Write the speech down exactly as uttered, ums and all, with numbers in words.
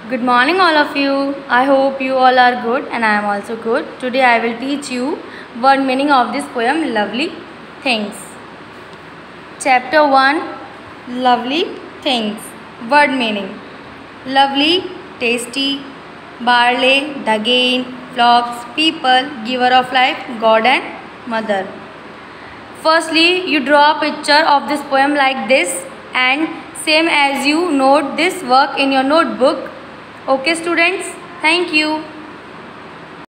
Good morning all of you. I hope you all are good and I am also good. Today I will teach you word meaning of this poem Lovely Things. Chapter one, Lovely Things. Word meaning: lovely, tasty, barley, the gain, flocks, people, giver of life, God and mother. Firstly, you draw a picture of this poem like this and same as you note this work in your notebook. Okay students, thank you.